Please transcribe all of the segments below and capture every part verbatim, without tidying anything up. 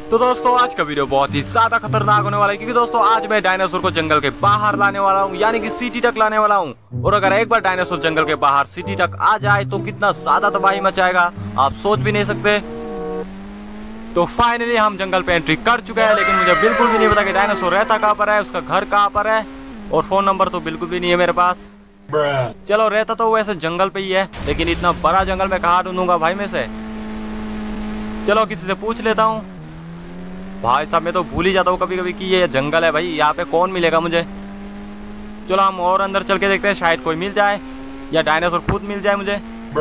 तो दोस्तों आज का वीडियो बहुत ही ज्यादा खतरनाक होने वाला है, क्योंकि दोस्तों आज मैं डायनासोर को जंगल के बाहर लाने वाला हूँ, यानी कि सिटी तक लाने वाला हूँ। और अगर एक बार डायनासोर जंगल के बाहर सिटी तक आ जाए तो कितना ज्यादा तबाही मचाएगा आप सोच भी नहीं सकते। तो फाइनली हम जंगल पे एंट्री कर चुके हैं, लेकिन मुझे बिल्कुल भी नहीं पता कि डायनासोर रहता कहाँ पर है, उसका घर कहाँ पर है, और फोन नंबर तो बिल्कुल भी नहीं है मेरे पास। चलो रहता तो वैसे जंगल पे ही है, लेकिन इतना बड़ा जंगल में कहाँ ढूंढूंगा भाई में से। चलो किसी से पूछ लेता हूँ। भाई साहब मैं तो भूल ही जाता हूँ कभी कभी कि ये जंगल है भाई, यहाँ पे कौन मिलेगा मुझे। चलो हम और अंदर चल के देखते हैं, शायद कोई मिल जाए या डायनासोर खुद मिल जाए मुझे।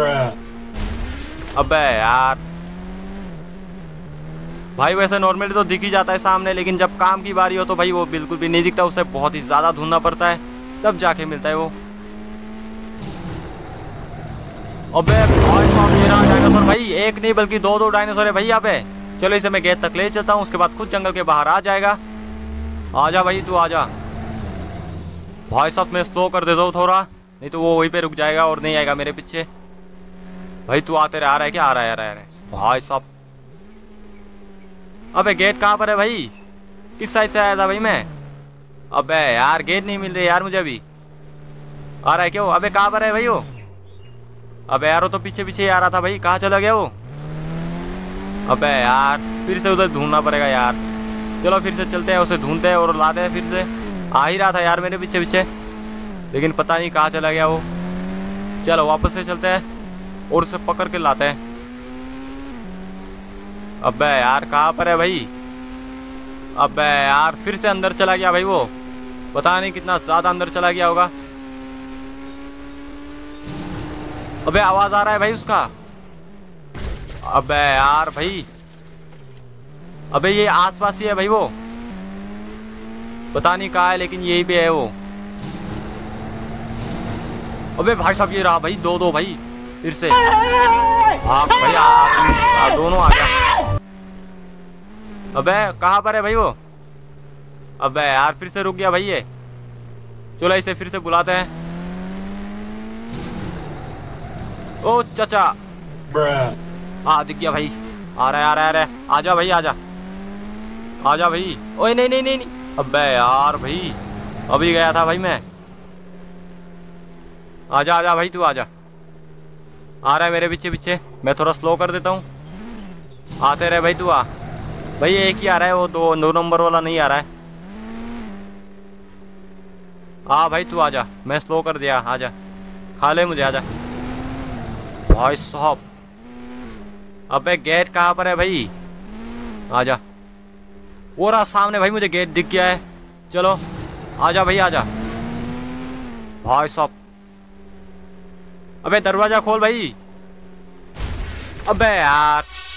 अबे यार भाई वैसे नॉर्मली तो दिख ही जाता है सामने, लेकिन जब काम की बारी हो तो भाई वो बिल्कुल भी नहीं दिखता, उसे बहुत ही ज्यादा ढूंढना पड़ता है, तब जाके मिलता है वो। अबे भाई साहब ये रहा डायनासोर भाई, एक नहीं बल्कि दो दो डायनासोर है भाई यहाँ पे। चलो इसे मैं गेट तक ले चलता हूँ, उसके बाद खुद जंगल के बाहर आ जाएगा। आजा भाई तू आजा। भाई साहब मैं स्लो कर देता हूँ थोड़ा, नहीं तो वो वहीं पे रुक जाएगा और नहीं आएगा मेरे पीछे। भाई तू आते रहे, आ रहा है क्या, आ रहा है आ रहा है भाई साहब। अबे गेट कहाँ पर है भाई, किस साइड से आया था भाई मैं। अबे यार गेट नहीं मिल रही यार मुझे अभी। आ रहा है क्यों, अबे कहाँ पर है भाई वो। अबे यार वो तो पीछे पीछे आ रहा था भाई, कहाँ चला गया वो। अबे यार फिर से उधर ढूंढना पड़ेगा यार। चलो फिर से चलते हैं, उसे ढूंढते हैं और लाते हैं फिर से। आ ही रहा था यार मेरे पीछे पीछे, लेकिन पता नहीं कहाँ चला गया वो। चलो वापस से चलते हैं और उसे पकड़ के लाते हैं। अबे यार कहाँ पर है भाई। अबे यार फिर से अंदर चला गया भाई वो, पता नहीं कितना ज्यादा अंदर चला गया होगा। अबे आवाज आ रहा है भाई उसका। अबे यार भाई, अबे ये आसपास ही है भाई वो, पता नहीं कहाँ है लेकिन यहीं पे है वो। अबे भाई साहब ये रहा भाई, दो दो भाई फिर से। हाँ भाई आ, आ, दोनों आ गया। अबे कहाँ पर है भाई वो। अबे यार फिर से रुक गया भाई ये। चलो इसे फिर से बुलाते हैं। ओ चाचा आ दिख गया भाई, आ रहा है आ रहा है आ रहा है। आजा भाई आजा आजा भाई। ओए नहीं नहीं नहीं नहीं। अबे यार भाई अभी गया था भाई मैं। आजा आजा भाई तू आजा। आ रहा है मेरे पीछे पीछे, मैं थोड़ा स्लो कर देता हूँ। आते रहे भाई तू आ। भाई एक ही आ रहा है वो, दो दो नंबर वाला नहीं आ रहा है। आ भाई तू आजा, मैं स्लो कर दिया, आजा खा ले मुझे, आजा भाई साहब। अबे गेट कहाँ पर है भाई, आजा। वो रहा सामने भाई, मुझे गेट दिख गया है। चलो आजा भाई आजा भाई साहब। अबे दरवाजा खोल भाई। अबे यार